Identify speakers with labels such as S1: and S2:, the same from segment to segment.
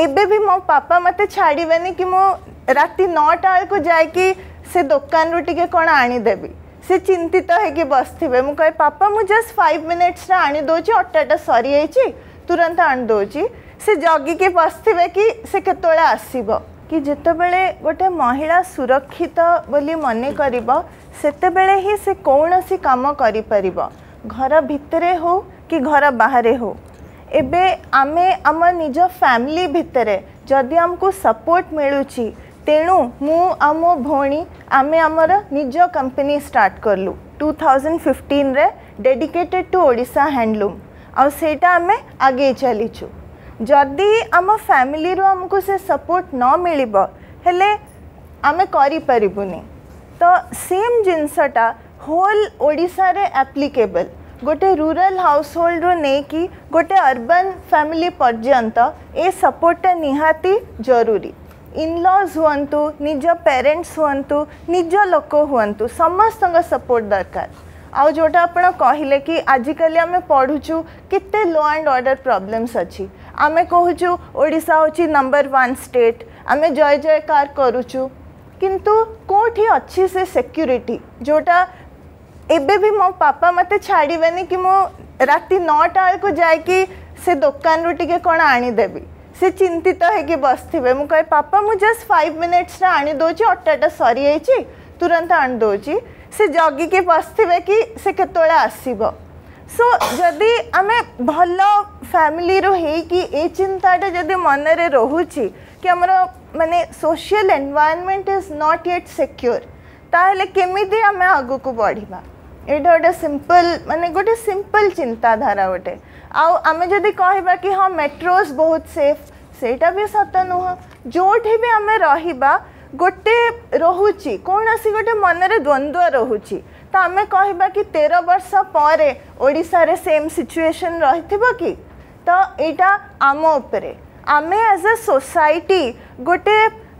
S1: एबे भी मो पापा मते छाड़िबेनी कि मो राति 9टा को जाके से दुकान रु टिके कौन आनीदेवी से चिंतित है बसवे मुझे कहे पापा मुझे जस्ट 5 मिनिट्स आनी दौची अट्टाटा सरी जाइए तुरंत आनी दौची से जगिके बसवे कि से केतोले आसीबो कि जितेबले गोटे महिला सुरक्षित बोली मन करते ही से कौन सी काम करि घर भितरे हो कि घर बाहर हो। एबे आमे आम निज फैमिली भितरे जदि हमको सपोर्ट मिलूची तेणु मु आ मो भौणी आमे आमर निज कंपनी स्टार्ट करलु 2015 रे डेडिकेटेड टू ओडिशा हैंडलूम आ सेटा आमे आगे चलीचु। जदि आम फैमिली रो हमको से सपोर्ट न मिलिबो हेले आमे करि परिबुनी तो सेम जिनसटा होल ओडिशा रे एप्लीकेबल गोटे रूरल हाउस होल्ड रो नहीं कि गोटे अर्बन फैमिली पर्यंत ए सपोर्टा निहाती जरूरी। इनलॉज हुअंतु निज पेरेंट्स हुअंतु निज लोक हुअंतु समस्त सपोर्ट दरकार। आउ जोटा आपण कहले कि आजिकल आम पढ़ुचु किते लॉ एंड ऑर्डर प्रॉब्लम्स अच्छी आमे कहूचु ओडिशा होची नंबर 1 स्टेट आमे जय जयकार करूचु किंतु कोठी अच्छी से सिक्योरिटी जोटा एबे भी मो पापा मते छाड़िबेनी कि मो राति 9टा को जाके से दुकान रु टिके कौन आनीदेवी से चिंतित है बसवे मुझे कहे पापा मुझे जस्ट 5 मिनिट्स आनी दौची अट्टाटा सरी जाइए तुरंत आनी दौची से जगिके बसवे कि से केतोले आसीबो। सो जदि आमे भल फैमिली रो हे कि ए चिंताटा जदि मन रे रहूची कि हमर माने social environment is not yet secure ताहले केमिति आमे आगु को बढ़िबा एटा गोटे सिंपल माने गोटे सिंपल चिंताधारा गोटे आउ आमे जदि कहबा कि हाँ मेट्रोस बहुत सेफ सेटा भी सत नुह जोठी भी आमे रहिबा गोटे रहुची कौन सी गोटे मन रे द्वंद्व रहुची तो आमे कहबा कि 13 वर्ष परे ओडिशा रे सेम सिचुएशन रहिथिबो कि तो एटा आम उपरे आमे एज अ सोसाइटी गोटे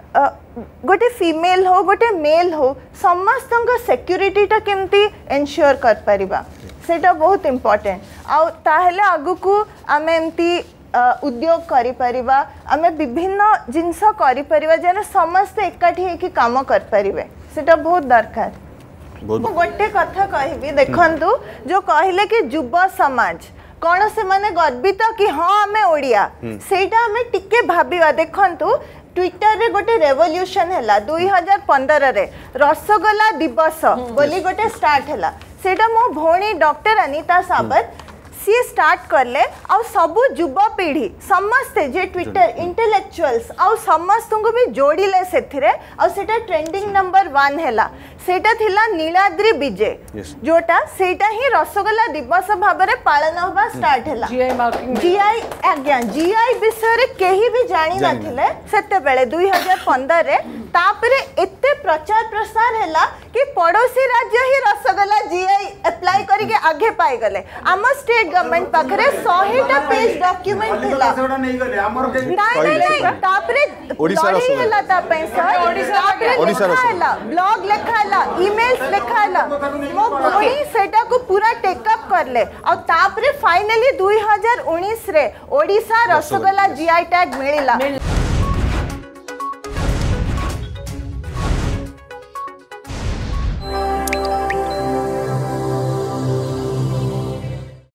S1: गोटे फीमेल हो गोटे मेल हो समस्त सिक्योरिटीटा केमती एनश्योर कर परिबा सेटा बहुत इम्पोर्टेंट आउ ताहेले आगु को आमे एमती उद्योग करि परिबा आमे विभिन्न जिनस करि परिबा जेने समस्त एकाठी हेकि काम कर परिबे सेटा बहुत दरकार। गोटे कथा कहबी देखंतु जो कहले कि युव समाज कौन से माने गर्वित कि हाँ आमे ओडिया सेटा आमे टिके भाबिबा देखंतु ट्विटर रे गोटे रेवोल्यूशन हैला 2015 रे रसगोला दिवस बोली गोटे स्टार्ट हैला सेटा मो भौणी डॉक्टर अनीता साबत सी स्टार्ट करले आउ सबु युव पीढ़ी समस्ते जे ट्विटर इंटेलेक्चुअल्स आउ समस्त को भी जोड़िले सेथिरे आउ सेटा ट्रेंडिंग नंबर 1 हैला सेटा थिला नीलाद्री विजे जोटा सेटा ही रसगोला दिवस भाबरे पालन होबा स्टार्ट हैला जीआई आज्ञा जीआई विषय रे केही भी जानि नथिले सेते बेले 2015 रे तापरे एते प्रचार प्रसार हैला कि पड़ोसी राज्य ही रसगोला जीआई अप्लाई करी के आगे पाई गले आम स्टेट गवर्नमेंट पाखरे 100टा पेज डॉक्यूमेंट थिला नहीं तापरे ओडिसा रसगोला ता पैसा ओडिसा रसगोला ब्लॉग लिखाला ईमेल्स लिखाला मो भई सेटा को पूरा टेक अप करले और तापरे फाइनली 2019 रे ओडिसा रसगोला जीआई टैग मिलिला।